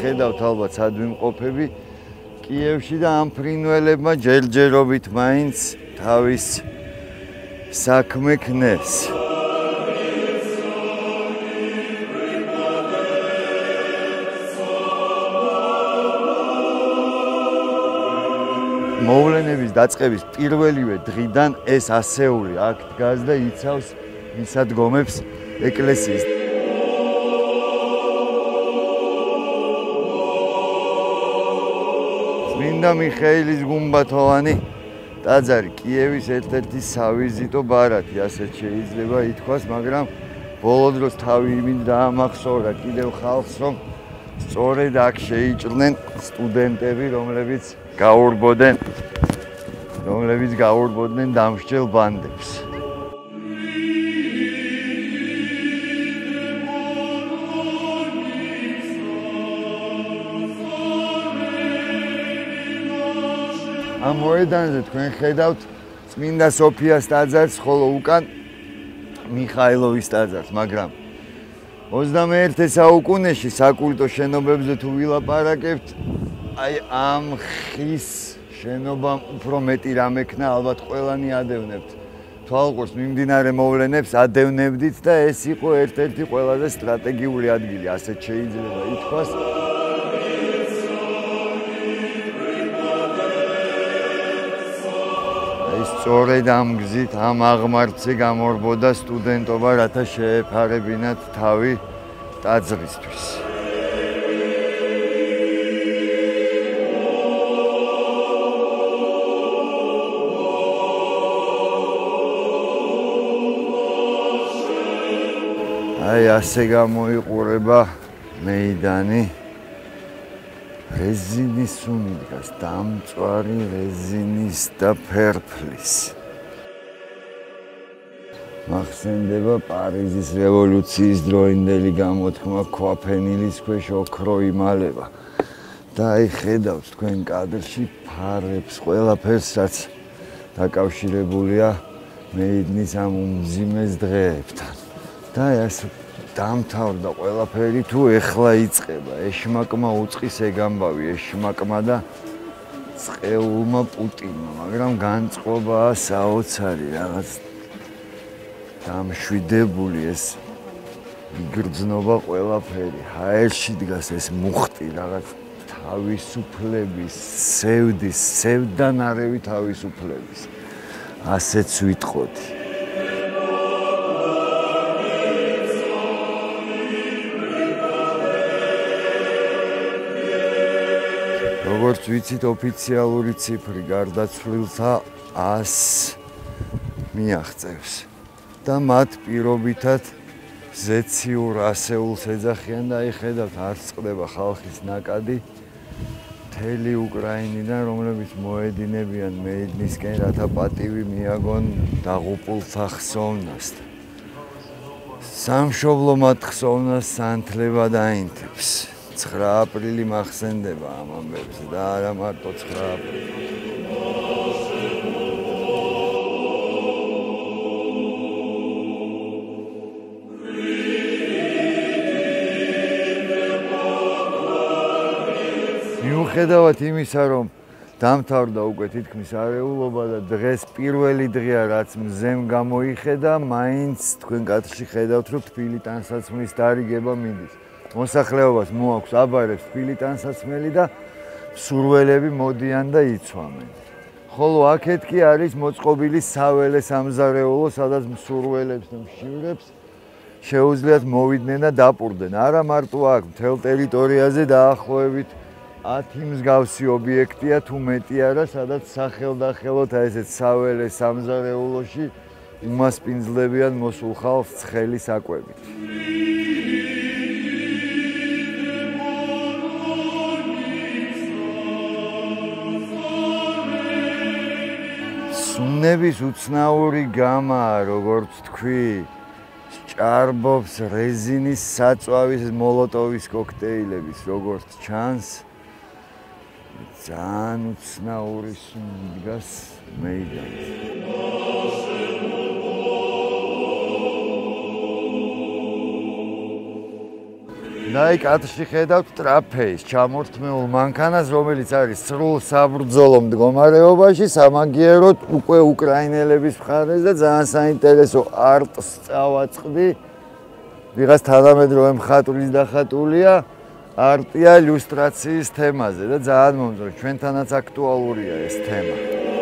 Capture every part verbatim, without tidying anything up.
ხედავთ ალბათ სად ვიმყოფები კიევში და ამ ფრინველებმა ჯერჯერობით მაინც თავის საქმე ქნეს. მოვლენების დაწყების პირველივე დღიდან ეს ასეული აქ დგას და იცავს მისადგომებს ეკლესიის. წმინდა მიხეილის გუმბათოვანი ტაძარი კიევის ერთ-ერთი სავიზიტო ბარათი, ასეთ შეიძლება ითქვას, მაგრამ ბოლო დროს თავი იმით დაამახსოვრა კიდევ ხალხს, რომ სწორედ აქ შეიჭრნენ სტუდენტები, რომლებიც გაურბოდნენ, რომლებიც გაურბოდნენ დამსჯელ ბანდებს. ამ მოედანზე თქვენ ხედავთ წმინდა სოფიას ტაძარს, ხოლო უკან მიხაილოვის ტაძარს, მაგრამ ოცდამეერთე საუკუნეში საკულტო შენობებზე თუ ვილაპარაკებთ, აი ამ ხის შენობამ უფრო მეტი რამ ექნა, ალბათ ყველანი ადევნებთ. თვალყურს მიმდინარე მოვლენებს ადევნებდით და ეს იყო ერთ-ერთი ყველაზე სტრატეგიული ადგილი, ასეთ შეიძლება ითქვას. სწორედ ამ გზით, ამ აღმართზე გამორბოდა სტუდენტობა, რათა შეეფარებინათ თავი ტაძრისთვის. აი ასე გამოიყურება მეიდანი. რეზინის სუნი დგას, დამწვარი რეზინის და ფერფლის. მახსენდება პარიზის რევოლუციის დროინდელი გამოთქმა ქვაფენილის ქვეშ ოქრო იმალება. და აი ხედავთ თქვენ კადრში ფარებს, ყველაფერს, რაც დაკავშირებულია მეიდნის ამ უმძიმეს დღეებთან. და აი ასე დამთავრდა ყველაფერი, თუ ეხლა იწყება ეშმაკმა უწყის ეგამბავი, ეშმაკმა და წყეულმა პუტინმა, მაგრამ განწყობაა საოცარი, რაღაც დამშვიდებული ეს იგრძნობა ყველაფერი. ჰაერში დგას ეს მუხტი, რაღაც თავისუფლების, სევდის, სევდანარევი თავისუფლების. ასეც ვიტყოდი. როგორც ვიცით, ოფიციალური ციფრი გარდაცვლილთა ას მიაღწევს და მათ პირობითად ზეციურ ასეულს ეძახიან და აი ხედავთ, არც წყდება ხალხის ნაკადი მთელი უკრაინიდან, რომლებიც მოედინებიან მეიდნისკენ, რათა პატივი მიაგონ დაღუპულთა ხსოვნას. სამშობლო მათ ხსოვნას სანთლება დაინთებს. ცხრა აპრილი მახსენდება ამ ამბებს და არა მარტო ცხრა აპრილი. მიუხედავად იმისა, რომ დამთავრდა უკვე თითქმის არეულობა და დღეს პირველი დღეა, რაც მზემ გამოიხედა, მაინც თქვენ კადრში ხედავთ, რომ თბილი ტანსაცმლის დარიგება მიდის. მოსახლეობას მოაქვს აბარებს თბილი ტანსაცმელი და მსურველები მოდიან და იცვამენ. ხოლო აქეთ კი არის მოწყობილი საველე სამზარეულო, სადაც მსურველებს და მშივრებს შეუძლიათ მოვიდნენ და დაპურდნენ. არა მარტო აქ, მთელ ტერიტორიაზე დაახლოებით ათი მსგავსი ობიექტია, თუ მეტი არა, სადაც სახელდახელოდ ესეთ საველე სამზარეულოში უმასპინძლებიან მოსულ ხალხს ცხელი საკვებით. სუნების უცნაური გამაა, როგორც თქვი, ჭარბობს რეზინის საწვავის მოლოტოვის კოქტეილების, როგორც ჩანს, ძალიან უცნაური სუნი დგას მეიდანზე. და აი კადრში ხედავთ ტრაფეის ჩამორთმეულ მანქანას, რომელიც არის სრულ საბრძოლო მდგომარეობაში, სამაგიეროდ უკვე უკრაინელების მხარეს და ძალიან საინტერესო არტს წავაწყდი. ვიღაც თანამედროვე მხატვრის დახატულია არტია ილუსტრაციის თემაზე და ძალიან მომწონს, ჩვენთანაც აქტუალურია ეს თემა.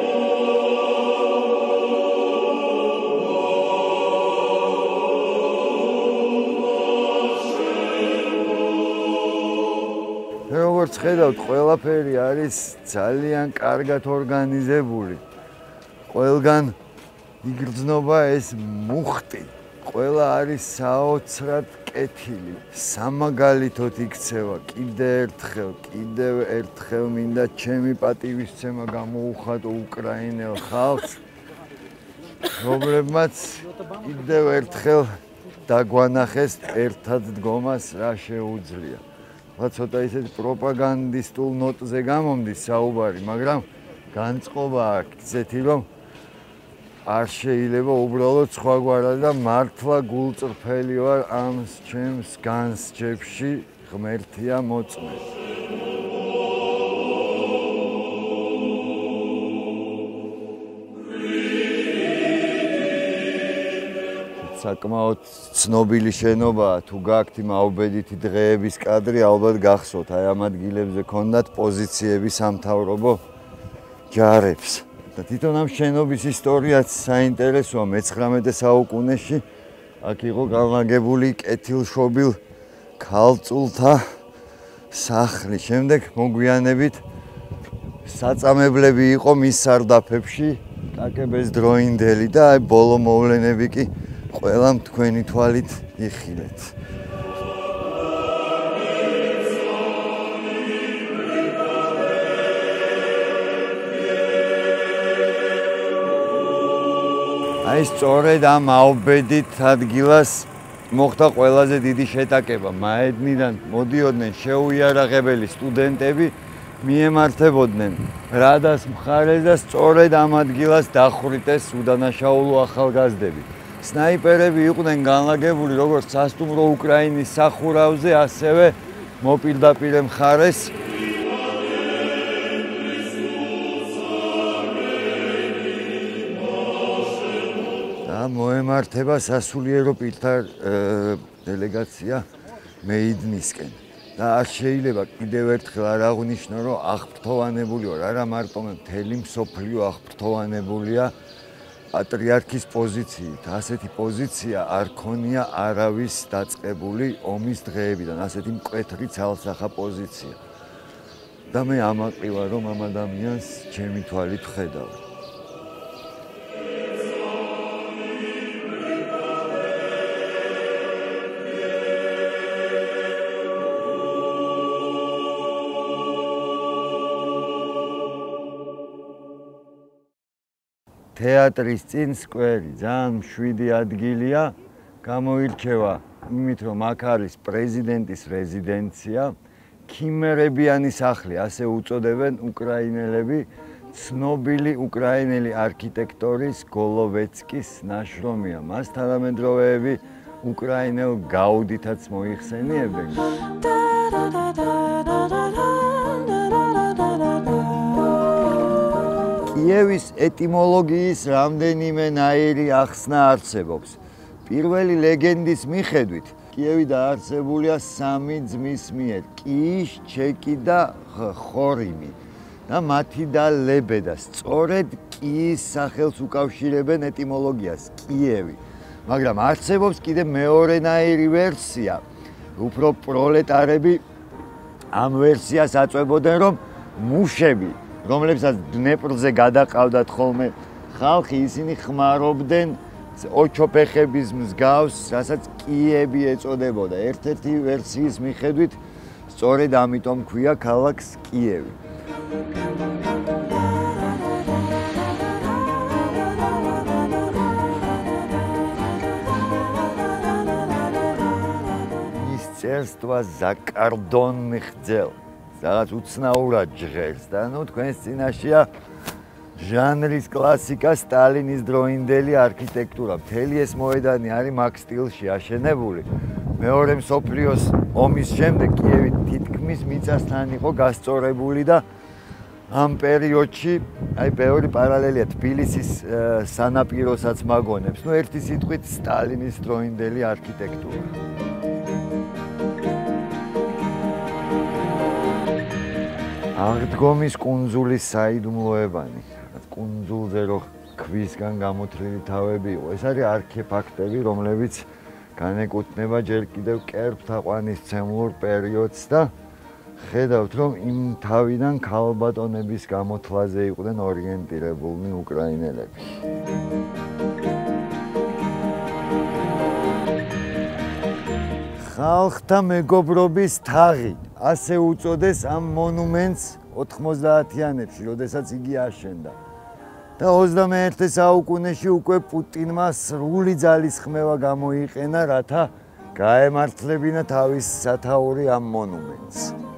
როგორც ხედავთ, ყველაფერი არის ძალიან კარგად ორგანიზებული. ყველგან იგრძნობა ეს მუხტი. ყველა არის საოცრად კეთილი. სამაგალითოდ იქცევა კიდე ერთხელ, კიდევ ერთხელ მინდა ჩემი პატივისცემა გამოუხატო უკრაინელ ხალხს, რომლებმაც კიდევ ერთხელ დაგვანახეს ერთად დგომას რა შეუძლია. ცოტა ისეთ პროპაგანდისტულ ნოტზე გამომდის საუბარი, მაგრამ განწყობა აქვს ისეთი, რომ არ შეიძლება უბრალოდ სხვაგვარად და მართლა გულწრფელი ვარ ამ ჩემს განსჯებში ღმერთია მოწმე. საკმაოდ ცნობილი შენობაა, თუ გაქვთ იმ აუბედითი დღეების კადრი, ალბათ გახსოვთ, აი ამ ადგილებზე ქონდათ პოზიციები სამთავრობო ჯარებს. და თვითონ ამ შენობის ისტორიაც საინტერესოა, მეცხრამეტე საუკუნეში აქ იყო განლაგებული კეთილშობილ ქალწულთა სახლი. შემდეგ მოგვიანებით საწამებლები იყო მის სარდაფებში, კაკების დროინდელი და აი ბოლო მოვლენები კი ყველამ თქვენი თვალით იხილეთ. აი სწორედ ამ აუბედით ადგილას მოხდა ყველაზე დიდი შეტაკება. მაედნიდან მოდიოდნენ შეუიარაღებელი სტუდენტები, მიემართებოდნენ რადას მხარეს და სწორედ ამ ადგილას დახვრიტეს უდანაშაულო ახალგაზრდები. სნაიპერები იყვნენ განლაგებული როგორც სასტუმრო უკრაინის სახურავზე, ასევე მოპირდაპირე მხარეს. მოემართება სასულიერო პირთა დელეგაცია მეიდნისკენ და არ შეიძლება კიდევ ერთხელ არ აღვნიშნო, რომ აღფრთოვანებული ვარ, არა მარტო მე, მთელი მსოფლიო აღფრთოვანებულია პატრიარქის პოზიციით. ასეთი პოზიცია არ ქონია არავის დაწყებული ომის დღეებიდან, ასეთი მკვეთრი ცალსახა პოზიცია. და მე ამაყი ვარ, რომ ამ ადამიანს ჩემი თვალით ვხედავ. თეატრის წინ სკვერი ძალიან მშვიდი ადგილია, გამოირჩევა იმით, რომ აქ არის პრეზიდენტის რეზიდენცია, ქიმერებიანი სახლი, ასე უწოდებენ უკრაინელები, ცნობილი უკრაინელი არქიტექტორის გოლოვეცკის ნაშრომია. მას თანამედროვეები უკრაინელ გაუდითაც მოიხსენიებენ. კიევის ეტიმოლოგიის რამდენიმე ნაირი ახსნა არსებობს. პირველი ლეგენდის მიხედვით, კიევი დაარსებულია სამი ძმის მიერ, კიიშ, ჩეკი და ხორიმი და მათი და ლებედა. სწორედ კიის სახელს უკავშირებენ ეტიმოლოგიას, კიევი. მაგრამ არსებობს კიდე მეორენაირი ვერსია. უფრო პროლეტარები ამ ვერსიას აწვებოდნენ, რომ მუშები, რომლებსაც დნეპრზე გადაყავდათ ხოლმე ხალხი, ისინი ხმარობდნენ ოჩოფეხების მსგავს, რასაც კიები ეწოდებოდა. ერთ-ერთი ვერსიის მიხედვით სწორედ ამიტომ ქვია ქალაქს კიევი. ის წერს თვას ზაკარდონი ხძელ. რაღაც უცნაურად ჟღერს და ნუ თქვენს წინაშეა ჟანრის კლასიკა, სტალინის დროინდელი არქიტექტურა. მთელი ეს მოედანი არის მაგ სტილში აშენებული. მეორე მსოფლიოს ომის შემდეგ კიევი თითქმის მიწასთან იყო გასწორებული და ამ პერიოდში აი ბევრი პარალელია თბილისის სანაპიროსაც მაგონებს. ნუ ერთი სიტყვით სტალინის დროინდელი არქიტექტურა. აღდგომის კუნძულის საიდუმლოებანი, კუნძულზე რო ქვისგან გამოთლილი თავები იყო. ეს არის არქეფაქტები, რომლებიც განეკუთვნება ჯერ კიდევ კერპთაყვანისმცემლურ პერიოდს და ხედავთ, რომ იმ თავიდან ქალბატონების გამოთვლაზე იყვნენ ორიენტირებულნი უკრაინელები. ხალხთა მეგობრობის თაღი, ასე უწოდეს ამ მონუმენტს ოთხმოცდაათიანებში, როდესაც იგი აშენდა. და ოცდამეერთე საუკუნეში უკვე პუტინმა სრული ძალისხმევა გამოიყენა, რათა გაემართლებინა თავის სათაური ამ მონუმენტს.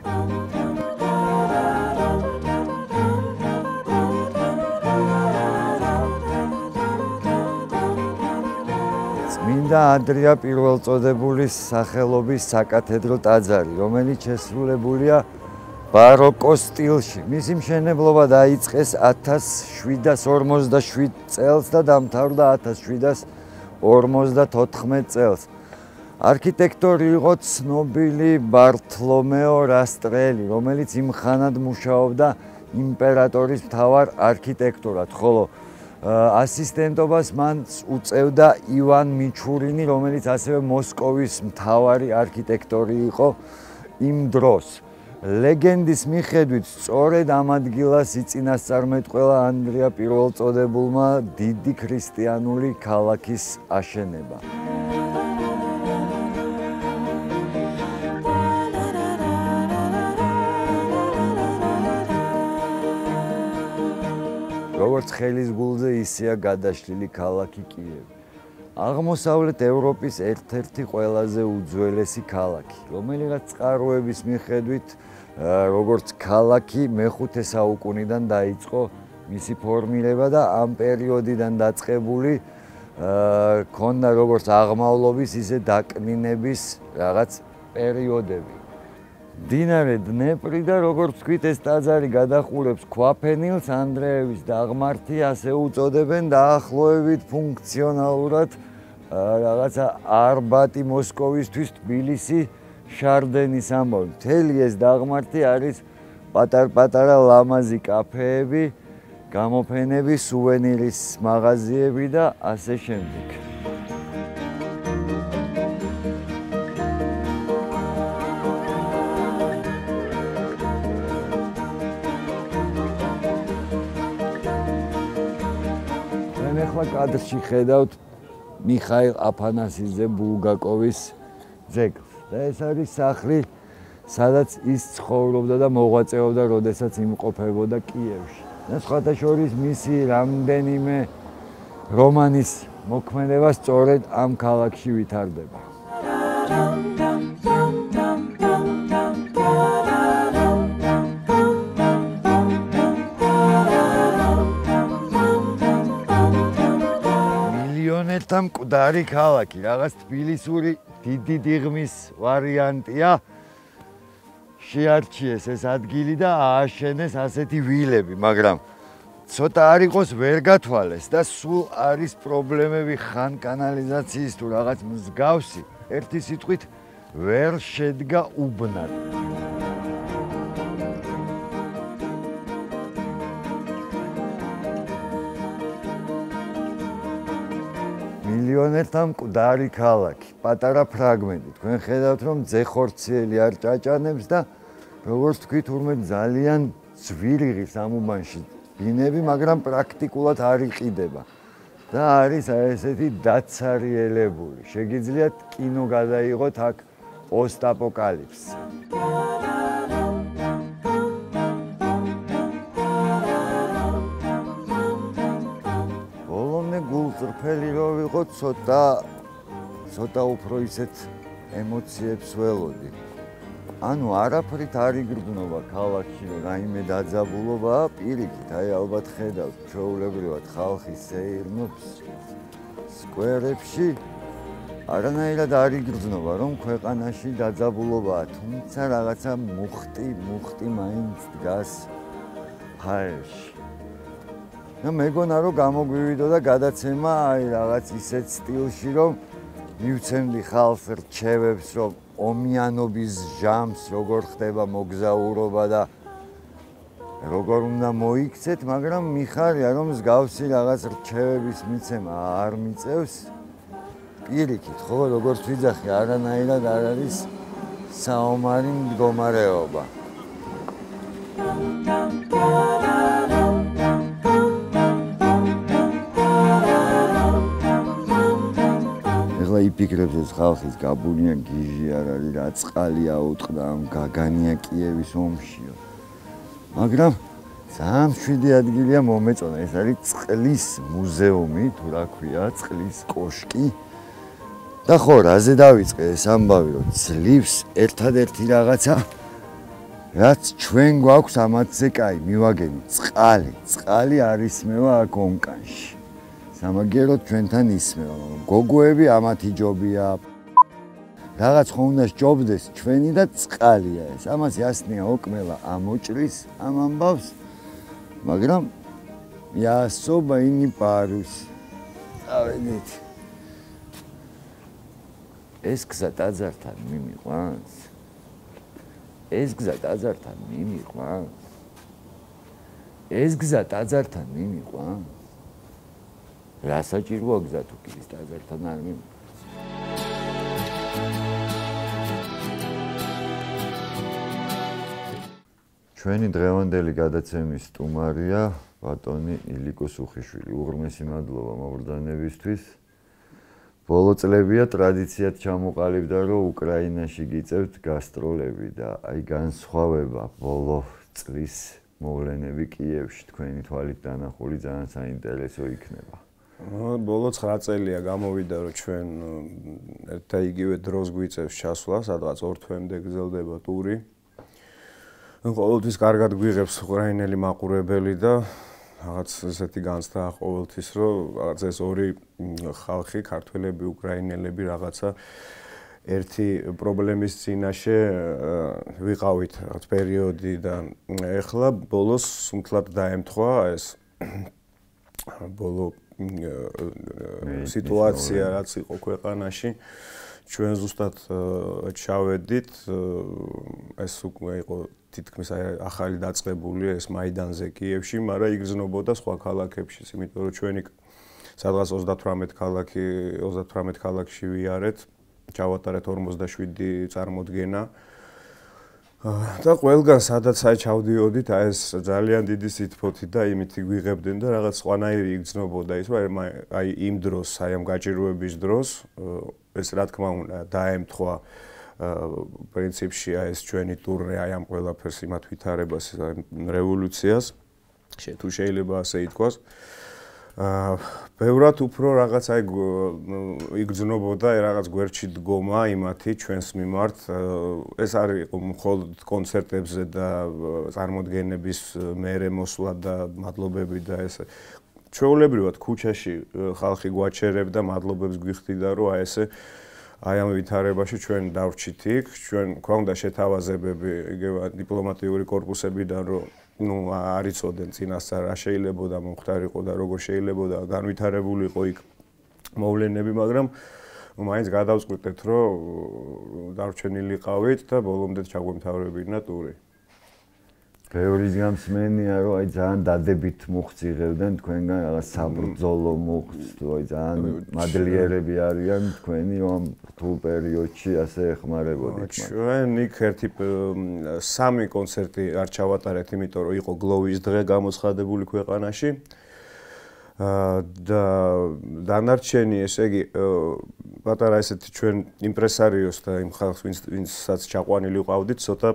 წმინდა ანდრია პირველწოდებულის სახელობის საკათედრო ტაძარი, რომელიც შესრულებულია ბაროკოს სტილში. მისი მშენებლობა დაიწყეს ათას შვიდას ორმოცდაშვიდ წელს და დამთავრდა ათას შვიდას ორმოცდათოთხმეტ წელს. არქიტექტორი იყო ცნობილი ბართლომეო რასტრელი, რომელიც იმ ხანად მუშაობდა იმპერატორის მთავარ არქიტექტორად, ხოლო ასისტენტობას მან უწევდა ივან მიჩურინი, რომელიც ასევე მოსკოვის მთავარი არქიტექტორი იყო იმ დროს. ლეგენდის მიხედვით, სწორედ ამ ადგილას იწინასწარმეტყველა ანდრია პირველწოდებულმა დიდი ქრისტიანული ქალაქის აშენება. როგორც ხელის გულზე ისეა გადაშლილი ქალაქი კიევი. აღმოსავლეთ ევროპის ერთ-ერთი ყველაზე უძველესი ქალაქი, რომელიღაც წყაროების მიხედვით როგორც ქალაქი მეხუთე საუკუნიდან დაიწყო მისი ფორმირება და ამ პერიოდიდან დაწყებული ქონდა როგორც აღმავლობის, ისე დაკნინების რაღაც პერიოდები. მდინარე დნეპრი და როგორც თქვით, ეს ტაძარი გადახურებს ქვაფენილს, ანდრეევის დაღმართი ასე უწოდებენ, დაახლოებით ფუნქციონალურად რაღაცა არბატი მოსკოვისთვის, თბილისი შარდენის ამბავი. მთელი ეს დაღმართი არის პატარ-პატარა ლამაზი კაფეები, გამოფენები, სუვენირის მაღაზიები და ასე შემდეგ. ახლა კადრში ხედავთ მიხაილ აფანასიძე ბულგაკოვის ძეგლს და ეს არის სახლი, სადაც ის ცხოვრობდა და მოღვაწეობდა, როდესაც იმყოფებოდა კიევში. და სხვათა შორის მისი რამდენიმე რომანის მოქმედება სწორედ ამ ქალაქში ვითარდება. მილიონერთა მკვდარი ქალაქი, რაღაც თბილისური დიდი დიღმის ვარიანტია. შეარჩიეს ეს ადგილი და ააშენეს ასეთი ვილები, მაგრამ ცოტა არ იყოს ვერ გათვალეს და სულ არის პრობლემები ხან კანალიზაციის თუ რაღაც მსგავსი, ერთი სიტყვით ვერ შედგა უბნად. მილიონერთა მკვდარი ქალაქი, პატარა ფრაგმენტი. თქვენ ხედავთ, რომ ძეხორციელი არ ჭაჭანებს და როგორც თქვით, თურმე ძალიან ძვირი ღირს ამ უბანში ბინები, მაგრამ პრაქტიკულად არ იყიდება. და არის ესეთი დაცარიელებული. შეგიძლიათ კინო გადაიღოთ აქ პოსტ-აპოკალიფსი. გულწრფელი რო ვიყო, ცოტა ცოტა უფრო ისეთ ემოციებს ველოდი. ანუ არაფრით არ იგრძნობა ქალაქში, რომ რაიმე დაძაბულობაა, პირიქით, აი ალბათ ხედავთ, ჩვეულებრივად ხალხი სეირნობს სკვერებში არანაირად არ იგრძნობა, რომ ქვეყანაში დაძაბულობაა, თუმცა რაღაცა მუხტი, მუხტი მაინც დგას ჰაერში. და მეგონა რომ გამოგვივიდო და გადაცემა აი რაღაც ისეთ სტილში, რომ მივცემდი ხალხს რჩევებს, რომ ომიანობის ჟამს როგორ ხდება მოგზაურობა და როგორ უნდა მოიქცეთ, მაგრამ მიხარია რომ მსგავსი რაღაც რჩევების მიცემა არ მიწევს. პირიქით, ხო, როგორც ვიძახი, არანაირად არ არის საომარი მდგომარეობა. ეხლა იფიქრებს ეს ხალხის გაბუნია გიჟი არ არის, რა წყალია უტყდა ამ გაგანია კიევის ომშიო. მაგრამ ძალიან მშვიდი ადგილია მომეწონა, ეს არის წყლის მუზეუმი, თუ რა ქვია, წყლის კოშკი. და ხო, რაზე დავიწყე ეს ამბავი, რომ ძლივს ერთადერთი რაღაცა, რაც ჩვენ გვაქვს ამათზე კაი, მივაგენი, წყალი. წყალი არ ისმევა აქ ონკანში. სამაგეროდ ჩვენთან ისმევა, გოგოები ამათ იჯობია. რაღაც ხო უნდა სჯობდეს ჩვენი და წყალია ეს. ამას ясნია ოკმელა ამოჭრის ამ ამბავს, მაგრამ я особо и не парюсь. ავედით. ეს გზა ტაძართან მიმიყვანს. ეს გზა ტაძართან მიმიყვანს. ეს გზა ტაძართან მიმიყვანს. რა საჭიროა გზა თუ კი ის ტაძართან არ მიმიყვანს. ჩვენი დღევანდელი გადაცემის სტუმარია ბატონი ილიკო სუხიშვილი. უღრმესი მადლობა მობრძანებისთვის. ბოლო წლებია ტრადიციად ჩამოყალიბდა, რომ უკრაინაში გიწევთ გასტროლები და აი განსხვავება ბოლო წლის მოვლენები კიევში თქვენი თვალით დანახული ძალიან საინტერესო იქნება. ბოლო ცხრა წელია გამოვიდა, რომ ჩვენ ერთ და იგივე დროს გვიწევს ჩასვლა, სადღაც ორ თვემდე გრძელდება ტური. ყოველთვის კარგად გვიღებს უკრაინელი მაყურებელი და რაღაც ესეთი განცდა ყოველთვის, რომ რაღაც ეს ორი ხალხი, ქართველები, უკრაინელები რაღაცა ერთი პრობლემის წინაშე ვიყავით რაღაც პერიოდი და ეხლა ბოლოს სუნთლად დაემთხვა ეს ბოლო სიტუაცია რაც იყო ქვეყანაში. ჩვენ ზუსტად ჩავედით, ეს უკვე იყო თითქმის ახალი დაწყებული ეს მაიდანზე კიევში, მაგრამ იგრძნობოდა სხვა ქალაქებშიც, იმიტომ რომ ჩვენი სადღაც ოცდათვრამეტ ქალაქი, ოცდათვრამეტ ქალაქში ვიარეთ, ჩავატარეთ ორმოცდაშვიდი წარმოდგენა. და ყველგან სადაც აი ჩავდიოდით, აი ეს ძალიან დიდი სითბოთი და იმითი გვიღებდნენ და რაღაც სხვანაირი იგრძნობოდა ის, რომ აი იმ დროს, აი ამ გაჭირვების დროს ეს რა თქმა უნდა დაემთხვა პრინციპში აი ეს ჩვენი ტურნე აი ამ ყველაფერს იმათ ვითარებას რევოლუციას თუ შეიძლება ასე ითქვას. ბევრად უფრო რაღაც აი იგრძნობოდა რაღაც გვერდში დგომა იმათი ჩვენს მიმართ. ეს არის მხოლოდ კონცერტებზე და წარმოდგენების მერე მოსვლა და მადლობები და ეს ჩვეულებრივად ქუჩაში ხალხი გვაჩერებდა, მადლობებს გვიხდიდა, რომ აი ესე აი ამ ვითარებაში ჩვენ დავრჩით იქ, ჩვენ გვქონდა შეთავაზებები იგივე დიპლომატიური კორპუსებიდან, რომ ნუ არ იცოდნენ წინასწარ რა შეიძლებოდა მომხდარიყო და როგორ შეიძლებოდა განვითარებულიყო იქ მოვლენები, მაგრამ მაინც გადავწყვიტეთ, რომ დარჩენილიყავით და ბოლომდე ჩაგვემთავრებინა ტური. ბევრი გამსმენია, რომ აი ძალიან დადებით მუხტს იღებდნენ თქვენგან რაღაც საბრძოლო მუხტს, თუ აი ძალიან მადლიერები არიან თქვენი რომ რთულ პერიოდში ასე ეხმარებოდით. ჩვენ იქ ერთი სამი კონცერტი არ ჩავატარეთ, იმიტომ რომ იყო გლოვის დღე გამოცხადებული ქვეყანაში. და დანარჩენი, ესე იგი, პატარა ესეთი ჩვენ იმპრესარიოს და იმ ხალხს, ვინცაც ჩაყვანილი ვყავდით, ცოტა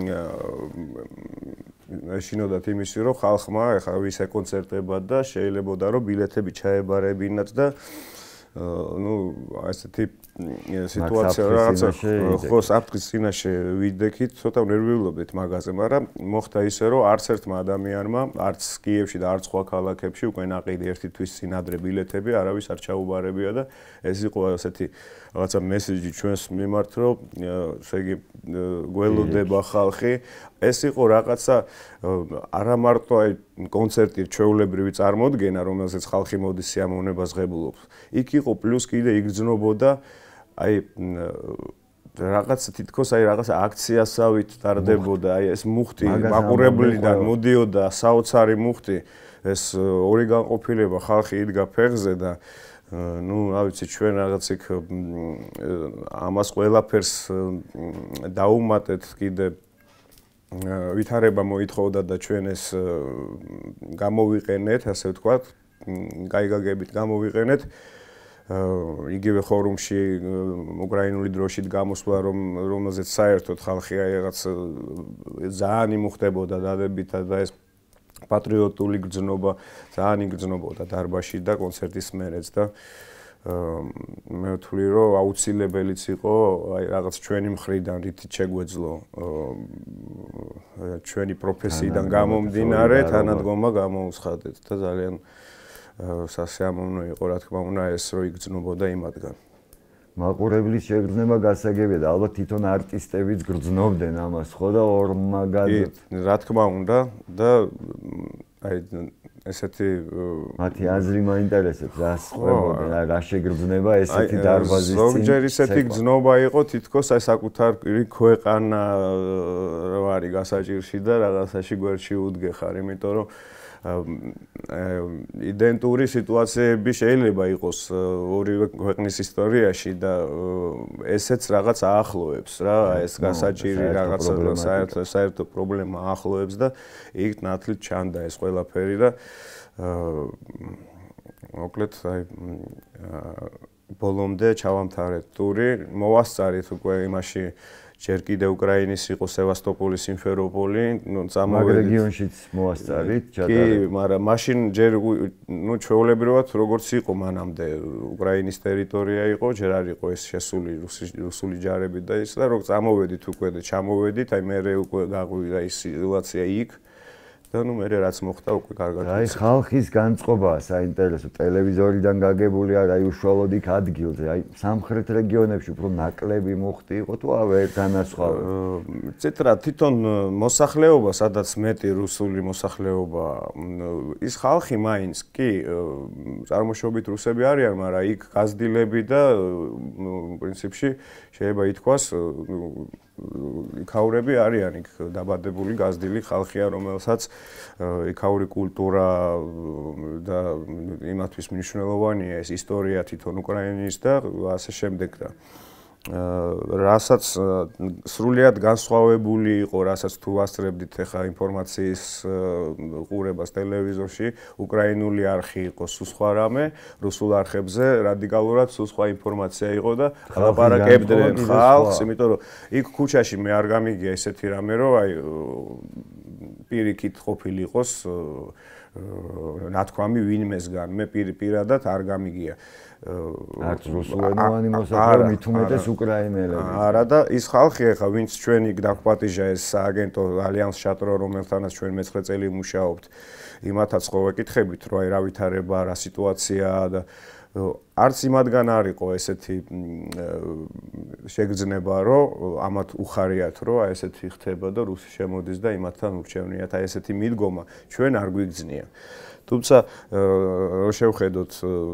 ეშინოდათ იმისი, რომ ხალხმა ეხლა ვის ეკონცერტება და შეიძლებოდა რომ ბილეთები ჩაებარებინათ და ნუ ესეთი სიტუაცია რაღაცა ხო საფრთხის წინაშე ვიდექით, ცოტა ნერვიულობდით მაგაზე, მაგრამ მოხდა ისე, რომ არც ერთმა ადამიანმა, არც კიევში და არც სხვა ქალაქებში უკვე ნაყიდი ერთი თვის წინ ადრე ბილეთები არავის არ ჩაუბარებია და ეს იყო ასეთი რაღაცა მესეჯი ჩვენს მიმართ, რომ ესე იგი გველოდება ხალხი. ეს იყო რაღაცა არა მარტო აი კონცერტი ჩვეულებრივი წარმოდგენა, რომელზეც ხალხი მოდის სიამოვნებას ღებულობს. იქ იყო პლუს კიდე იგრძნობოდა აი რაღაც თითქოს აი რაღაც აქციასავით ტარდებოდა, აი ეს მუხტი მაყურებლიდან მოდიოდა საოცარი მუხტი, ეს ორი განყოფილება ხალხი იდგა ფეხზე და ну, რა ვიცი, ჩვენ რაღაც იქ ამას ყველაფერს დაუმატეთ კიდე ვითარება მოითხოვდა და ჩვენ ეს გამოვიყენეთ, ასე ვთქვათ, გაიგაგებით გამოვიყენეთ. იგივე ფორუმში უკრაინული დროშით გამოსვლა, რომ რომელზეც საერთოდ ხალხი აი რაღაც ძალიან იმუხტებოდა დადებითად და ეს პატრიოტული გრძნობა ძალიან იგრძნობოდა დარბაზში და კონცერტის მერეც და მე ვთვლი, რომ აუცილებელიც იყო აი რაღაც ჩვენი მხრიდან რითიც შეგვეძლო ჩვენი პროფესიიდან გამომდინარე თანადგომა გამოუცხადეთ და ძალიან სასიამოვნო იყო, რა თქმა უნდა, ეს რო იგრძნობოდა იმადგან. მაყურებლის შეგრძნება გასაგებია და ალბათ თვითონ არტისტებიც გრძნობდნენ ამას, ხო და ორმაგად. რა თქმა უნდა და აი ესეთი მათი აზრი მაინტერესებს, რა სწრებოდნენ, რა შეგრძნება ესეთი დარბაზის წინ. ზოგჯერ ისეთი გრძნობა იყო, თითქოს აი საკუთარი ქვეყანა რა არის გასაჭირში და რაღაცაში გვერდში უდგეხარ, იმიტომ რომ იდენტური სიტუაციები შეიძლება იყოს ორივე ქვეყნის ისტორიაში და ესეც რაღაც აახლოებს რა, ეს გასაჭირი რაღაცა საერთო საერთო პრობლემა აახლოებს და იქ ნათლით ჩანდა ეს ყველაფერი და მოკლედ აი ბოლომდე ჩავამთავრეთ ტური, მოვასწარით უკვე იმაში ჯერ კიდე უკრაინის იყო სევასტოპოლი, სიმფეროპოლი, ნუ წამოვედით. მაგ რეგიონშიც მოვასწარით, ჩატარეთ. კი, მაგრამ მაშინ ჯერ ნუ ჩვეულებრივად როგორც იყო მანამდე უკრაინის ტერიტორია იყო, ჯერ არ იყო ეს შესული რუსული ჯარები და ის და რო წამოვედით უკვე და ჩამოვედით, აი მე უკვე გაგვიდა ის სიტუაცია იქ. და ნუ მე რაც მოხდა უკვე კარგად. აი ხალხის განწყობაა საინტერესო, ტელევიზორიდან გაგებული არა, აი უშუალოდ იქ ადგილზე, აი სამხრეთ რეგიონებში უფრო ნაკლები მოხდი იყო თუ ავე განასხვავე. ცეტრა თვითონ მოსახლეობა, სადაც მეტი რუსული მოსახლეობა, ის ხალხი მაინც კი წარმოშობით რუსები არიან, მაგრამ იქ გაზრდილები და პრინციპში შეიძლება ითქვას იქაურები არიან, იქ დაბადებული გაზრდილი ხალხია, რომელსაც იქაური კულტურა და იმათვის მნიშვნელოვანია ეს ისტორია თვითონ უკრაინის და ასე შემდეგ და რასაც სრულიად განსხვავებული იყო, რასაც თუ ვასწრებდით ახლა ინფორმაციის ყურებას ტელევიზორში, უკრაინული არხი იყო სულ სხვა რამე, რუსულ არხებზე რადიკალურად სულ სხვა ინფორმაცია იყო და ლაპარაკებდნენ ხალხს, იმიტომ რომ იქ ქუჩაში მე არ გამიგია ესეთი რამე, რომ აი პირიქით ყოფილი იყოს ნათქვამი ვინმესგან, მე პირადად არ გამიგია. არც რუსულენოვანი მოსახლეობა, მით უმეტეს უკრაინელები. არა და ის ხალხი ახლა ვინც ჩვენი დაგვპატიჟა ეს სააგენტო ალიანს შატრო, რომელთანაც ჩვენ მეცხრე წელი მუშაობთ, იმათაც ხო ვეკითხებით, რომ აი რა ვითარება, რა სიტუაციაა და არც იმადგან არ იყო ესეთი შეგრძნება, რომ ამათ უხარიათ, რომ აი ესეთი ხდება და რუსი შემოდის და იმათთან ურჩევნიათ, აი ესეთი მიდგომა ჩვენ არ გვიგზნია. თუმცა რო შევხედოთ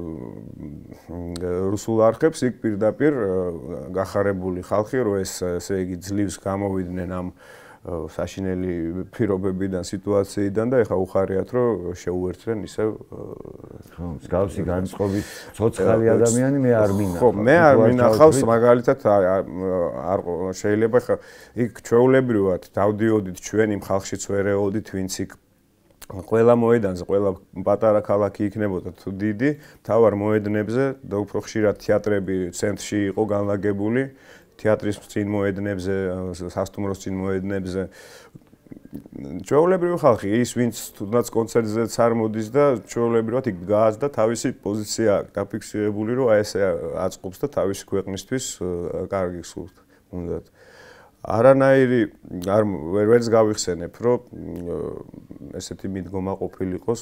რუსულ არხებს, იქ პირდაპირ გახარებული ხალხი, რომ ეს ესე იგი ძლივს გამოვიდნენ ამ საშინელი პირობებიდან, სიტუაციიდან და ეხა უხარიათ, რომ შეუერთდნენ ისევ ხო, მსგავსი განწყობით ცოცხალი ადამიანი მე არ მინახავს. ხო, მე არ მინახავს, მაგალითად არ შეიძლება ხა იქ ჩვეულებრივად დავდიოდით ჩვენ იმ ხალხშიც ვერეოდით, ვინც იქ ყველა მოედანზე, ყველა პატარა ქალაქი იქნებოდა თუ დიდი, მთავარ მოედნებზე და უფრო ხშირად თეატრები ცენტრში იყო განლაგებული, თეატრის წინ მოედნებზე, სასტუმროს წინ მოედნებზე ჩვეულებრივი ხალხი ის ვინც თუნდაც კონცერტზეც არ მოდის და ჩვეულებრივად იქ დგას და თავისი პოზიცია აქვს დაფიქსირებული რომ აი ესე აწყობს და თავისი ქვეყნისთვის კარგი სურთ უნდათ არანაირი არ ვერც გავიხსენებ რომ ესეთი მიდგომა ყოფილიყოს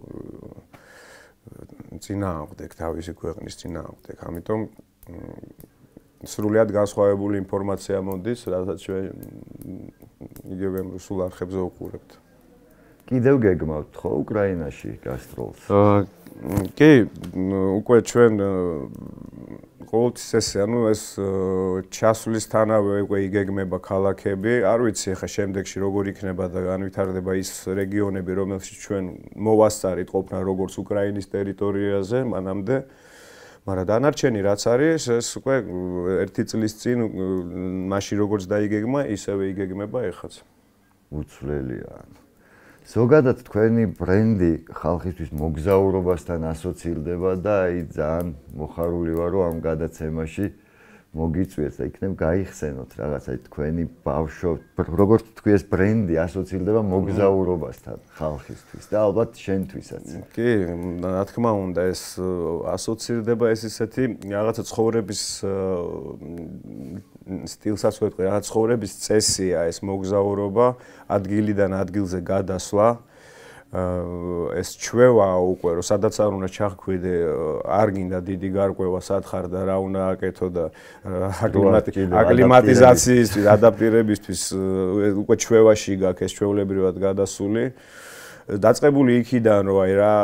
წინააღმდეგ თავისი ქვეყნის წინააღმდეგ ამიტომ სრულიად განსხვავებული ინფორმაცია მოდის რასაც ჩვენ იგივე რუსულ არხებზე ვუყურებთ. კიდევ გეგმავთ ხო უკრაინაში გასტროლს? კი, უკვე ჩვენ ყოველთვის ესე, ანუ ეს ჩასვლისთანავე უკვე იგეგმება ქალაქები, არ ვიცი ახლა შემდეგში როგორ იქნება და განვითარდება ის რეგიონები, რომელშიც ჩვენ მოვასწარით ყოფნა როგორც უკრაინის ტერიტორიაზე, მანამდე მაგრამ დანარჩენი რაც არის, ეს უკვე ერთი წლის წინ მაშინ როგორც დაიგეგმა, ისევე იგეგმება ეხაც. უცვლელია. ზოგადად თქვენი ბრენდი ხალხისთვის მოგზაურობასთან ასოცირდება და აი ძალიან მოხარული ვარ, რომ ამ გადაცემაში მოგიწვიეთ და იქნებ გაიხსენოთ რაღაც აი თქვენი ბავშვ, როგორც თქვი ეს ბრენდი ასოცირდება მოგზაურობასთან ხალხისთვის და ალბათ შენთვისაც. კი, რა თქმა უნდა, ეს ასოცირდება ეს ისეთი რაღაცა ცხოვრების სტილსაც ვეთქვი, რაღაც ცხოვრების წესია ეს მოგზაურობა, ადგილიდან ადგილზე გადასვლა. ეს ჩვევა უკვე რომ სადაც არ უნდა ჩახვიდე არ გინდა დიდი გარკვევა სათხარ და რა უნდა აკეთო და აკლიმატიზაციისთვის ადაპტირებისთვის უკვე ჩვევაში გაქვს ეს ჩვეულებრივად გადასული დაწყებული იქიდან რომ აი რა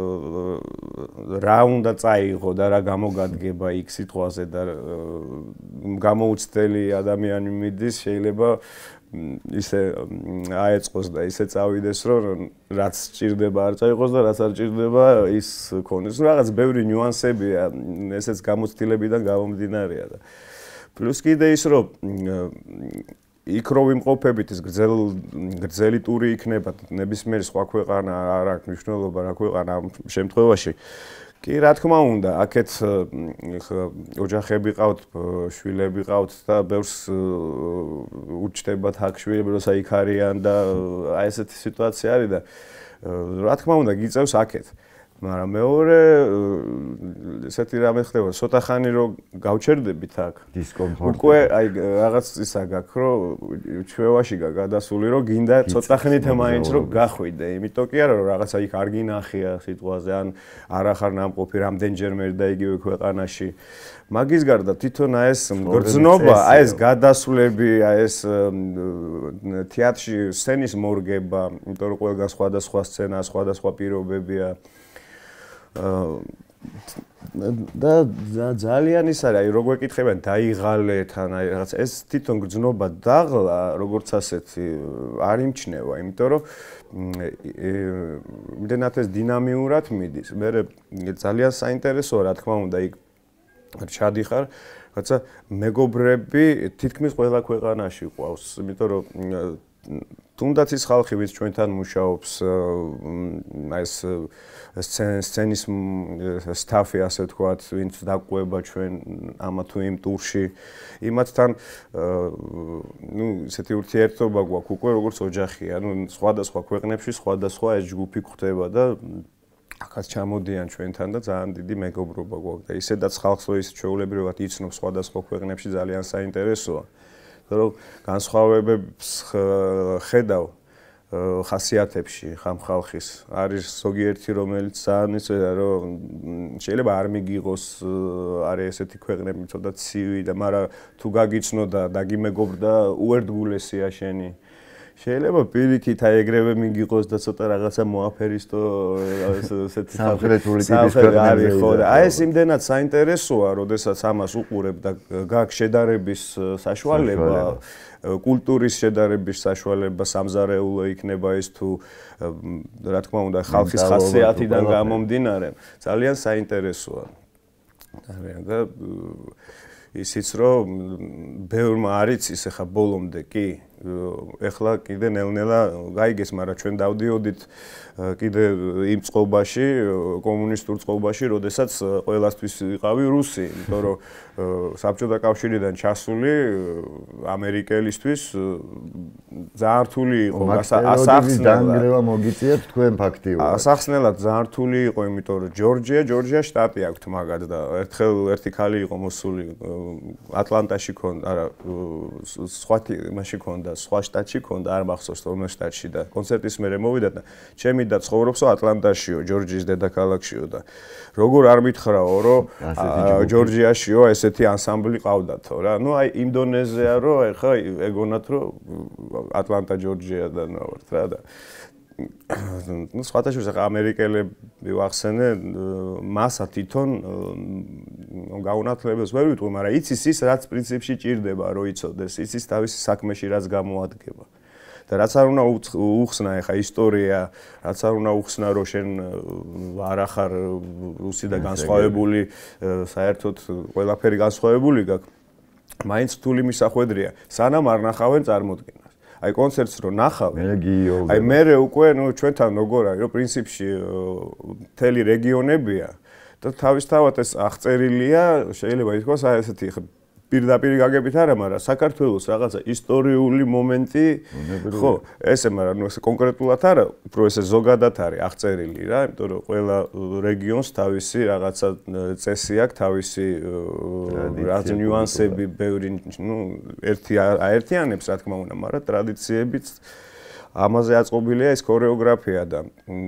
რა უნდა წაიღო და რა გამოგადგება იქ სიტყვაზე და გამოუცდელი ადამიანი მიდის შეიძლება ისე აეწყოს და ისე წავიდეს რომ რაც სჭირდება არ წაიღოს და რაც არ სჭირდება ის ქონდეს. რაღაც ბევრი ნიუანსებია, ესეც გამოცდილებიდან გამომდინარეა და პლუს კიდე ის რომ იქ რო ვიმყოფებით ეს გრძელი ტური იქნება ნებისმიერი სხვა ქვეყანა არ აქვს მნიშვნელობა რა ქვეყანა ამ შემთხვევაში კი რა თქმა უნდა აქეთ ოჯახები ყავთ შვილები ყავთ და ბევრს უჩნდებათ აქ შვილები როცა იქ არიან და აი ესეთი სიტუაცია არის და რა თქმა უნდა გიწევს აქეთ მაგრამ მეორე ესეთი რამე ხდება ცოტა ხანი რომ გავჩერდებით აქ დისკომფორტი უკვე აი რაღაც ისა გაქვს რომ ჩვევაში გადასული რომ გინდა ცოტა ხნით მაინც რომ გახვიდე იმიტომ კი არა რომ რაღაცა იქ არ გინახია სიტყვაზე ან არ ახარ ნამყოფი რამდენჯერმე და იგივე ქვეყანაში მაგის გარდა თვითონ აი ეს გრძნობა აი ეს გადასვლები აი ეს თეატრში სცენის მორგება იმიტომ რომ ყველგან სხვადასხვა სცენა სხვადასხვა პირობებია და ძალიან ის არის აი როგორ კითხებიან დაიღალეთ ან აი რაღაც ეს თვითონ გრძნობა დაღლა როგორც ასეთი არ იმჩნევა იმიტომ რომ იმდენად ეს დინამიურად მიდის მე ძალიან საინტერესოა რა თქმა უნდა იქ ჩადიხარ რაღაცა მეგობრები თითქმის ყველა ქვეყანაში ყავს იმიტომ რომ თუნდაც ის ხალხი ვინც ჩვენთან მუშაობს აი ეს სცენის სტაფი ასე ვთქვათ ვინც დაკვება ჩვენ ამა თუ იმ ტურში იმათთან ნუ ესეთი ურთიერთობა გვაქვს უკვე როგორც ოჯახია ნუ სხვადასხვა ქვეყნებში სხვადასხვა ეს ჯგუფი გვხდება და ახაც ჩამოდიან ჩვენთან და ძალიან დიდი მეგობრობა გვაქვს და ისედაც ხალხს რო ის ჩვეულებრივად იცნობს სხვადასხვა ქვეყნებში ძალიან საინტერესოა რომ განსხვავებებს ხედავ ხასიათებში ხამ ხალხის არის ზოგიერთი რომელიც ძალიან იცოდა რომ შეიძლება არ მიგიღოს არის ესეთი ქვეყნები ცოტა ცივი და მაგრამ თუ გაგიცნო და დაგიმეგობრდა უერთგულესია შენი შეიძლება პირიქით აი ეგრევე მიგიყოს და ცოტა რაღაცა მოაფერისტო ესეთი სამხრეთული ტიპის ქვეყნები ხო და აი ეს იმდენად საინტერესოა როდესაც ამას უყურებ და გაქვს შედარების საშუალება კულტურის შედარების საშუალება სამზარეულო იქნება ეს თუ რა თქმა უნდა ხალხის ხასიათიდან გამომდინარე ძალიან საინტერესოა და ისიც რომ ბევრმა არ იცის ახლა ბოლომდე კი ეხლა კიდე ნელ-ნელა გაიგეს, მაგრამ ჩვენ დავდიოდით კიდე იმ წყობაში, კომუნისტურ წყობაში, როდესაც ყველასთვის იყავი რუსი, იმიტომ რომ საბჭოთა კავშირიდან ჩასული ამერიკელისთვის ძალიან რთული იყო ასახსნელად დაანგრევა მოგიწიეთ თქვენ ფაქტიურად. ასახსნელად ძალიან რთული იყო, იმიტომ რომ ჯორჯია, ჯორჯია შტატი აქვთ მაგად და ერთხელ ერთი ქალი იყო მოსული ატლანტაში ქონდა, არა, სხვა მაშინ ქონდა, სხვა შტატში ქონდა, არ მახსოვს რომელ შტატში და კონცერტის მერე მოვიდა და ჩემი და ცხოვრობსო ატლანტაშიო, ჯორჯიის დედაქალაქშიო და როგორ არ მითხრაო, რომ ჯორჯიაშიო ესეთი ანსამბლი ყავდათო რა. ნუ აი ინდონეზია რო ეხა ეგონათ რომ ატლანტა ჯორჯიადან ვართ რა და ну სხვათა შორის ამერიკელები ვახსენე მასა თვითონ გაუნათლებას ვერ ვიტყვი, მაგრამ იცის ის რაც პრინციპში ჭირდება რომ იცოდეს, იცის თავისი საქმეში რაც გამოადგება. და რაც არ უნდა უხსნა ეხა ისტორია, რაც არ უნდა უხსნა რომ შენ არ ახარ რუსი და განსხვავებული, საერთოდ ყველაფერი განსხვავებული გაქვს. მაინც რთული მისახვედრია, სანამ არ ნახავენ წარმოდგენას. აი კონცერტს რო ნახავენ, აი მერე უკვე ნუ ჩვენთან როგორ არის, რომ პრინციპში მთელი რეგიონებია და თავისთავად ეს აღწერილია, შეიძლება ითქვას აი ესეთი პირდაპირ გაგებით არა, მაგრამ საქართველოს რაღაცა ისტორიული მომენტი, ხო, ესე, მაგრამ ნუ ესე კონკრეტულად არა, უფრო ესე ზოგადად არის აღწერილი რა, იმიტომ რომ ყველა რეგიონს თავისი რაღაცა წესი აქვს, თავისი რაღაც ნიუანსები, ბევრი, ნუ ერთი აერთიანებს, რა თქმა უნდა, მაგრამ ტრადიციებიც ამაზე აწყობილია ეს ქორეოგრაფია და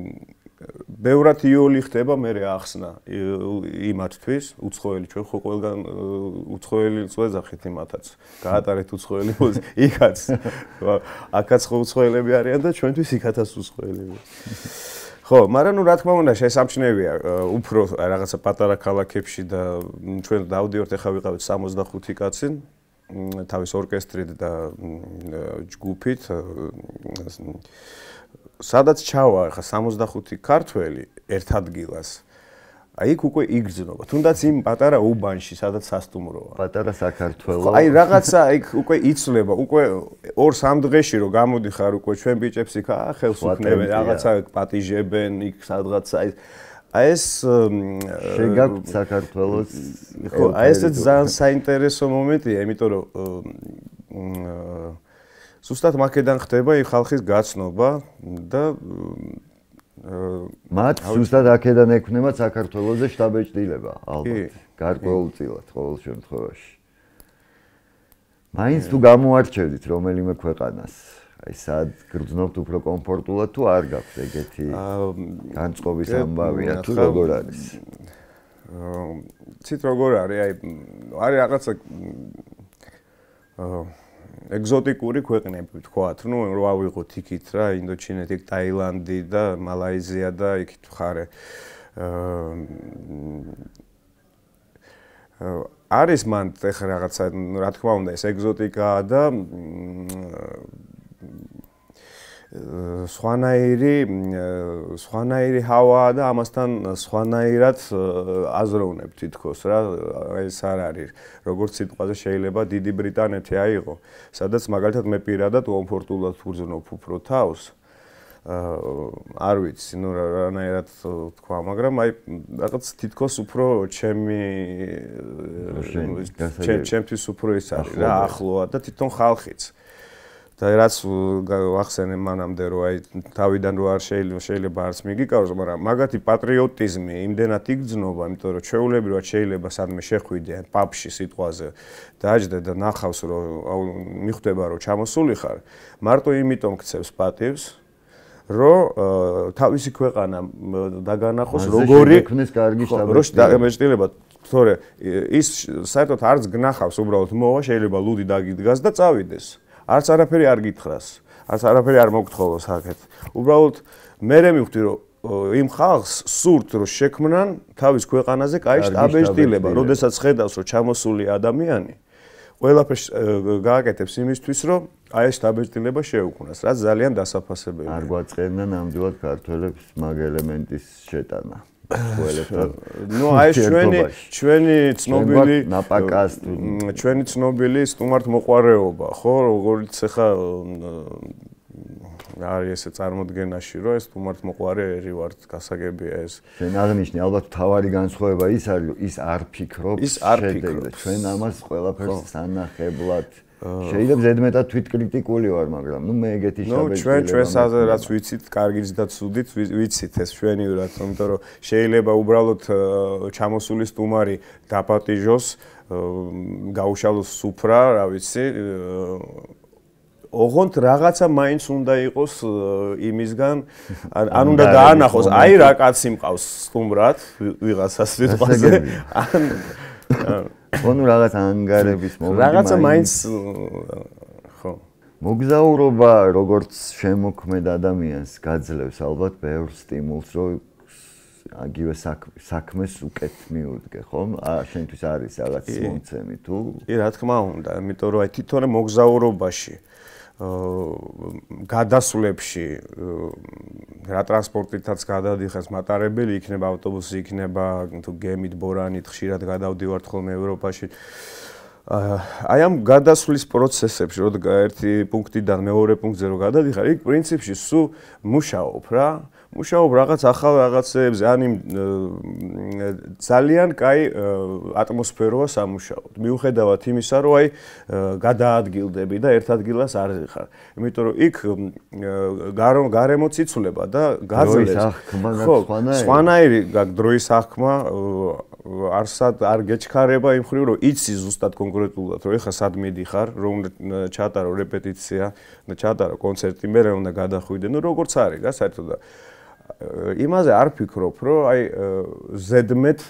ბევრად იოლი ხდება მერე ახსნა იმათთვის, უცხოელი ჩვენ ხო ყველგან უცხოელი წვეძახით იმათაც. გაატარეთ უცხოელი იქაც. აქაც ხო უცხოელები არიან და ჩვენთვის იქაც უცხოელები. ხო, მაგრამ ნუ რა თქმა უნდა შესამჩნევია უფრო რაღაცა პატარა ქალაქებში და ჩვენ დავდივართ ეხლა ვიყავით სამოცდახუთი კაცი თავის ორკესტრით და ჯგუფით სადაც ჩავა ხა სამოცდახუთი ქართველი ერთ ადგილას. აი იქ უკვე იგრძნობა. თუნდაც იმ პატარა უბანში, სადაც სასტუმროა. პატარა საქართველო. აი რაღაცა იქ უკვე იცვლება, უკვე ორ-სამ დღეში რომ გამოდიხარ უკვე ჩვენ ბიჭებს იქ აა ხელს უქნევენ, რაღაცა პატიჟებენ იქ სადღაც აი აი ეს შეგაქვთ საქართველოს. ხო, აი ესეც ძალიან საინტერესო მომენტია, იმიტომ რომ ზუსტად მაქედან ხდება იმ ხალხის გაცნობა და მათ ზუსტად აქედან ექნებათ საქართველოზე შტაბ-ეჭდილება, ალბათ, გარკვეულწილად ყოველ შემთხვევაში. მაინც თუ გამოარჩევდით რომელიმე ქვეყანას, აი სად გრძნობთ უფრო კომფორტულად თუ არ გაქვთ ეგეთი განწყობის ამბავია თუ როგორ არის? ცით როგორ არის, აი არის რაღაცა ეგზოტიკური ქვეყნები თქვათ, ну, რო ავიღოთ იქით რა, ინდოჩინეთი, ტაილანდი და მალაიზია და იქით ხარე. არის მან ეხლა რაღაცა, რა თქმა უნდა, ეს ეგზოტიკაა და სხვანაირი სხვანაირი ჰავაა და ამასთან სხვანაირად აზროვნებ თითქოს რა, ეს არ არის. როგორც სიტყვაზე შეიძლება დიდი ბრიტანეთი აიღო, სადაც მაგალითად მე პირადად კომფორტულად ვგრძნობ უფრო თავს. არ ვიცი, ნუ რანაირად თქვა, მაგრამ აი რაღაც თითქოს უფრო ჩემი ჩემთვის უფრო ის არის რა, ახლოა და თვითონ ხალხიც. და რაც ვახსენე მანამდე რომ აი თავიდან რო არ შეიძლება შეიძლება არც მიგიკაროს, მაგრამ მაგათი პატრიოტიზმი იმდენად იგრძნობა, იმიტომ რომ ჩვეულებრივად შეიძლება სადმე შეხვიდე პაბში სიტყვაზე დაჯდე და ნახავს რომ მიხვდება რომ ჩამოსული ხარ, მარტო იმიტომ ქცევს პატივს, რომ თავისი ქვეყანა დაგანახოს როგორი ექნეს კარგი შტაბ-ეჭდილება, თორე ის საერთოდ არც გნახავს უბრალოდ მოვა, შეიძლება ლუდი დაგიდგას და წავიდეს. არც არაფერი არ გითხრას, არც არაფერი არ მოგთხოვოს აქეთ. უბრალოდ მერე მივხვდი რომ იმ ხალხს სურთ რომ შექმნან თავის ქვეყანაზე კაი შტაბ-ეჭდილება, როდესაც ხედავს რომ ჩამოსული ადამიანი ყველაფერს გააკეთებს იმისთვის რომ აი ეს შტაბ-ეჭდილება შეუქმნას, რაც ძალიან დასაფასებელია. არ გვაწყენდა ნამდვილად ქართველებს მაგ ელემენტის შეტანა. ხუელებთან. ნუ აი ჩვენი ჩვენი ცნობილი ნაპაკას ჩვენი ცნობილი სტუმართ მოყვარეობა, ხო, როგორც ახლა არის ესე წარმოდგენაში, რომ ეს სტუმართ მოყვარეები ვართ, გასაგებია ეს. შენ აღნიშნე, ალბათ თავარი განსხვავება ის არის, ის არ ფიქრობს. ის არ ფიქრობს. ჩვენ ამას ყველაფერს სანახებლად შეიძლება ზედმეტად თვითკრიტიკული ვარ, მაგრამ ნუ მე ეგეთი შაბეთი. ნუ ჩვენ ჩვენს რაც ვიცით, კარგიც და ცუდით ვიცით ეს ჩვენიურად, იმიტომ რომ შეიძლება უბრალოდ ჩამოსული სტუმარი დაპატიჟოს, გაუშალოს სუფრა, რა ვიცი, ოღონდ რაღაცა მაინც უნდა იყოს იმისგან, ან უნდა დაანახოს, აი რა კაცი მყავს სტუმრად, ვიღაცას სიტყვაზე, ან ანუ რაღაც ანგარების მომენტი რაღაცა მაინც ხო მოგზაურობა როგორც შემოქმედ ადამიანს გაძლევს ალბათ ბევრ სტიმულს რომ აგივე საქმეს უკეთ მიუდგე ხომ? აა შენთვის არის რაღაც მომცემი თუ? კი რა თქმა უნდა, იმიტომ რომ აი თვითონ მოგზაურობაში გადასვლებში რა ტრანსპორტითაც გადადიხარს მატარებელი იქნება ავტობუსი იქნება თუ გემით ბორანით ხშირად გადავდივართ ხოლმე ევროპაში აი ამ გადასვლის პროცესებში როდი ერთი პუნქტიდან მეორე პუნქტზე რო გადადიხარ იქ პრინციპში სულ მუშაობ რა მუშაობ რაღაც ახალ რაღაცებზე ან იმ ძალიან კაი ატმოსფეროა სამუშაოდ. მიუხედავად იმისა, რომ აი გადაადგილდები და ერთ ადგილას არ ხარ. იმიტომ რომ იქ გარემოც იცვლება და გაძლევს. ხო, სხვანაირი გაქვს დროის აღქმა, არსად არ გეჩქარება იმ ხრივ, რომ იცი ზუსტად კონკრეტულად, რომ ეხლა სად მიდიხარ, რომ უნდა ჩაატარო რეპეტიცია, და ჩაატარო კონცერტი, მე რა უნდა გადახვიდე, ну როგორც არის რა საერთოდ და იმაზე არ ფიქრობ, რომ აი ზედმეტ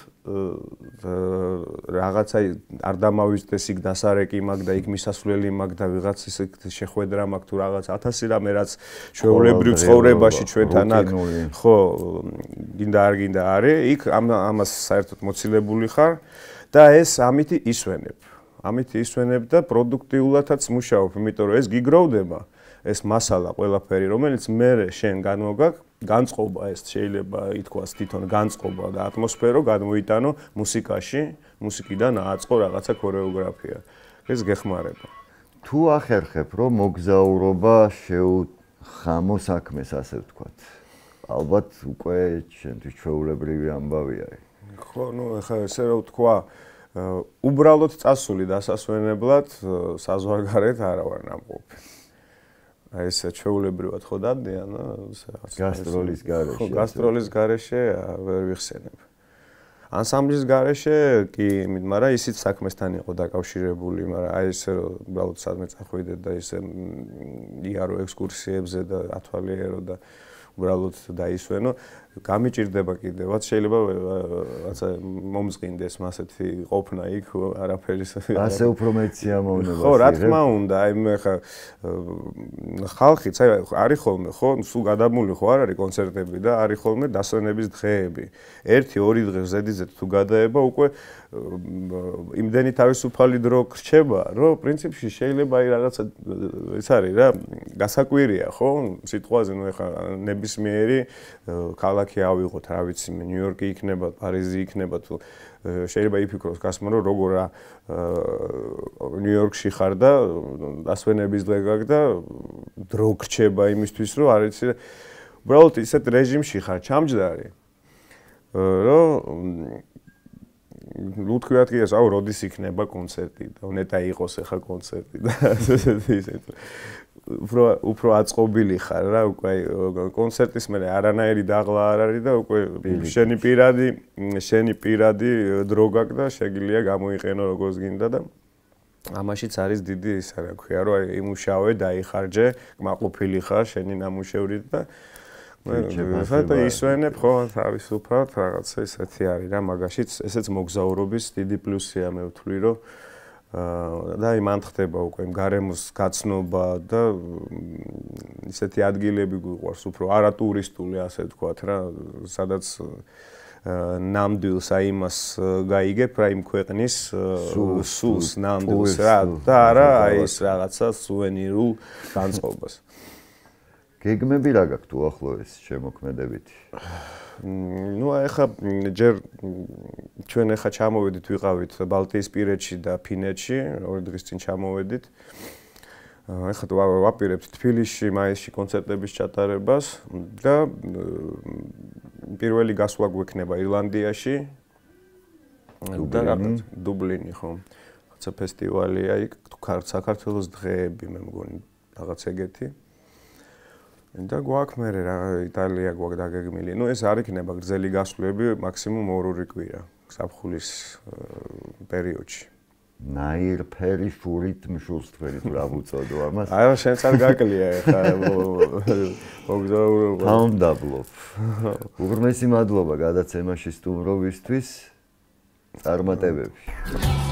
რაღაცა არ დამავიწყდეს იქ დასარეკი მაქვს და იქ მისასვლელი მაქვს და ვიღაც ისე შეხვედრა მაქვს თუ რაღაც ათასი რამე რაც ჩვეულებრივ ცხოვრებაში ჩვენთან აქ ხო გინდა არ გინდა არის იქ ამას საერთოდ მოცილებული ხარ და ეს ამითი ისვენებ ამითი ისვენებ და პროდუქტიულადაც მუშაობ იმიტომ რომ ეს გიგროვდება ეს მასალა ყველაფერი რომელიც მე შენ განმოგაკ განწყობა ეს შეიძლება ითქვას თვითონ განწყობა და ატმოსფერო გადმოიტანო მუსიკაში, მუსიკიდან აწყო რაღაცა ქორეოგრაფია. ეს გეხმარება. თუ ახერხებ, რომ მოგზაურობა შეუხამო საქმეს, ასე ვთქვათ. ალბათ უკვე ჩვენთვის ჩვეულებრივი ამბავი არის. ხო, ну, ახლა ესე რომ ვთქვა, უბრალოდ წასული დასასვენებლად საზღვარგარეთ არა ვარ ნამყოფი. აი ეს ჩვეულებრივად ხო დადიან, გასტროლის გარეშე. ხო, გასტროლის გარეშე ვერ ვიხსენებ. ანსამბლის გარეშე კი, მაგრამ ისიც საქმესთან იყო დაკავშირებული, მაგრამ აი ესე რომ უბრალოდ სადმე წახვიდე და ისე იარო ექსკურსიებზე და ათვალიერო და უბრალოდ დაისვენო, გამიჭირდება კიდევაც შეიძლება რაცა მომწყინდეს მასეთი ყოფნა იქ არაფერის ასე უფრო მეცია მომნება. ხო, რა თქმა უნდა, აი მე ხა ხალხიც აი არის ხოლმე, ხო, სულ გადამული ხო არ არის კონცერტები და არის ხოლმე დასვენების დღეები. ერთი ორი დღე ზედიზედ თუ გადაება უკვე იმდენი თავისუფალი დრო გრჩება, რომ პრინციპში შეიძლება აი რაღაცა ეს არის რა, გასაკვირია, ხო? სიტყვაზე ნუ ეხა ნებისმიერი ქალაქი ავიღოთ, რა ვიცი, ნიუ-იორკი იქნება, პარიზი იქნება თუ შეიძლება იფიქროს გასმა, რომ როგორ რა ნიუ-იორკში ხარ და დასვენების დღე გაქვს და დრო გრჩება იმისთვის, რომ არ იცი, უბრალოდ ისეთ რეჟიმში ხარ, ჩამჯდარი, რომ ну თქვათ კი ეს, აუ, როდის იქნება კონცერტი და უნდა იყოს ახლა კონცერტი და ისეთ უფრო უფრო აწყობილი ხარ რა, უკვე კონცერტის მერე არანაირი დაღლა არ არის და უკვე შენი პირადი, შენი პირადი დრო გაქვს და შეგიძლია გამოიყენო როგორც გინდა და ამაშიც არის დიდი ისა რა ქვია, რომ იმუშავე, დაიხარჯე, კმაყოფილი ხარ შენი ნამუშევრით და და ისვენებ ხო თავისუფლად რაღაცა ისეთი არის რა მაგაშიც ესეც მოგზაურობის დიდი პლუსია მე ვთვლი რომ და იმან ხდება უკვე გარემოს გაცნობა და ისეთი ადგილები გვიყვარს უფრო არატურისტული ასე ვთქვათ რა სადაც ნამდვილს აი იმას გაიგებ რა იმ ქვეყნის სულს ნამდვილს რა და არა აი ეს რაღაცა სუვენირულ განწყობას გეგმები რა გაქვთ უახლოეს შემოქმედებითი? ნუ ახლა ჯერ ჩვენ ახლა ჩამოვედით, ვიყავით ბალტიისპირეთში და ფინეთში, ორი დღის წინ ჩამოვედით. ახლა ვაპირებთ თბილისში, მაისში კონცერტების ჩატარებას და პირველი გასვლა გვექნება ირლანდიაში. დუბლინი, დუბლინი ხო. ხაცა ფესტივალია იქ, საქართველოს დღეები მე მგონი რაღაც ეგეთი. და გვაქვს მე რა იტალია გვაქვს დაგეგმილი. ნუ ეს არ იქნება გრძელი გასვლები, მაქსიმუმ ორ-ორი კვირა, საფხულის პერიოდში. ნაირფერი შურით მშულსტფერით რა უწოდო ამას? აი შენც არ გაკლია ხა მოგზაურობა. თავმდაბლობ. უღრმესი მადლობა გადაცემაში სტუმრობისთვის. წარმატებები.